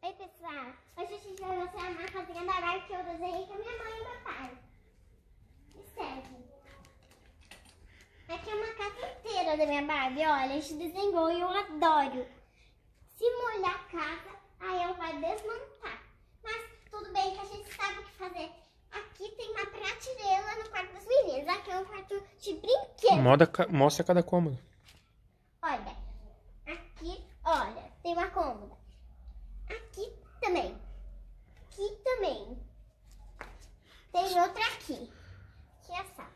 Oi pessoal, hoje a gente vai mostrar uma casinha da Barbie que eu desenhei com a minha mãe e meu pai. Me segue. Aqui é uma casa inteira da minha Barbie, olha, a gente desenhou e eu adoro. Se molhar a casa, aí ela vai desmontar. Mas tudo bem que a gente sabe o que fazer. Aqui tem uma prateleira no quarto das meninas, aqui é um quarto de brinquedo. Mostra cada cômodo. Olha, aqui, olha, tem uma cômoda. Aqui também. Aqui também. Tem outra aqui. Que é essa.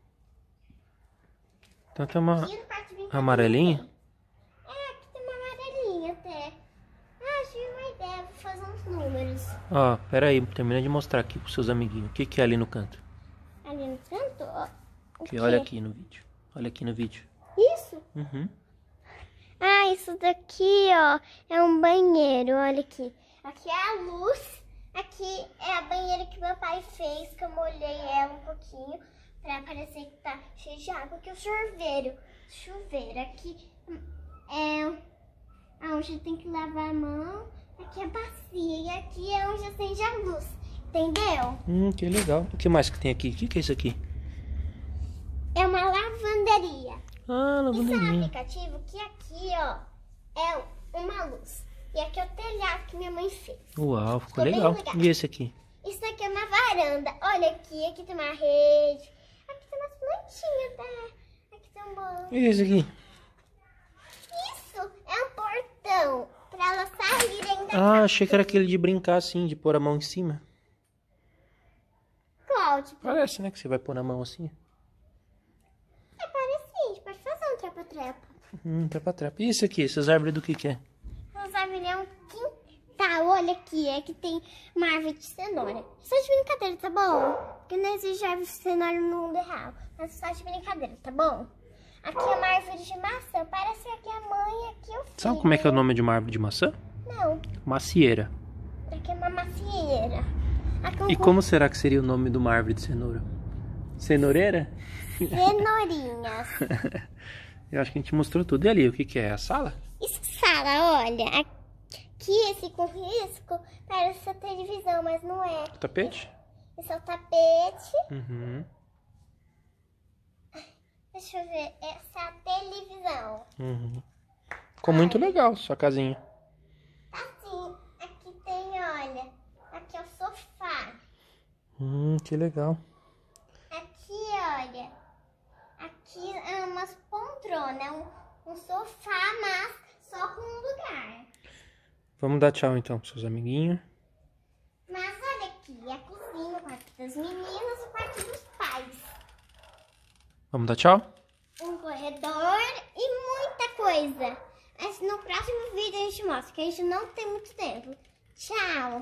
Então tem uma Aqui no quarto de brincadeira amarelinha? tem. É, aqui tem uma amarelinha até. Ah, tive uma ideia, vou fazer uns números. Ó, pera aí, termina de mostrar aqui pros seus amiguinhos. O que que é ali no canto? Ali no canto, ó. Que olha aqui no vídeo. Olha aqui no vídeo. Isso? Uhum. Ah, isso daqui, ó, é um banheiro, olha aqui. Aqui é a luz, aqui é a banheira que meu pai fez, que eu molhei ela um pouquinho, pra parecer que tá cheio de água. Aqui é o chuveiro, aqui é onde tem que lavar a mão, aqui é a bacia e aqui é onde acende a luz, entendeu? Que legal. O que mais que tem aqui? O que que é isso aqui? É uma lavanderia. Ah, Isso é um lavanderia. aplicativo que aqui, ó, é uma luz. E aqui é o telhado que minha mãe fez. Uau, ficou bem legal. legal. E esse aqui? Isso aqui é uma varanda. Olha aqui tem uma rede. Aqui tem umas plantinhas, tá? Aqui tem um banco. E esse aqui? Isso é um portão pra elas saírem da Ah, casa. achei que era aquele de brincar assim, de pôr a mão em cima. Qual? Tipo, Parece, né? Que você vai pôr a mão assim. é parecido. Pode fazer um trepa-trepa. Trepa-trepa. E esse aqui? Essas árvores do que é? Vamos abrir um quintal. Olha aqui, é que tem uma árvore de cenoura. Só de brincadeira, tá bom? Porque não existe árvore de cenoura no mundo real. Mas só de brincadeira, tá bom? Aqui é uma árvore de maçã. Parece que aqui é a mãe, aqui é o filho. Sabe como é que é o nome de uma árvore de maçã? Não, Macieira. aqui é uma macieira. Aqui é um E como será que seria o nome de uma árvore de cenoura? Cenoureira? cenourinhas. Eu acho que a gente mostrou tudo. E ali, o que que é? A sala? Isso, sala, olha. Aqui, esse com risco, parece a televisão, mas não é. O tapete? Esse é o tapete. Uhum. Deixa eu ver. Essa é a televisão. Uhum. Ficou muito legal sua casinha. Assim, aqui tem, olha. Aqui é o sofá. Que legal. Aqui, olha. Aqui é umas poltronas. Um sofá, mas só com um lugar. Vamos dar tchau então pros seus amiguinhos. Mas olha aqui, a cozinha, o quarto das meninas, o quarto dos pais. Vamos dar tchau? Um corredor e muita coisa. Mas no próximo vídeo a gente mostra, que a gente não tem muito tempo. Tchau!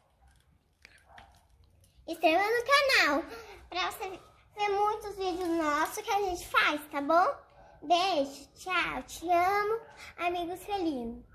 Inscreva no canal pra você ver muitos vídeos nossos que a gente faz, tá bom? Beijo, tchau, te amo, amigos felinos.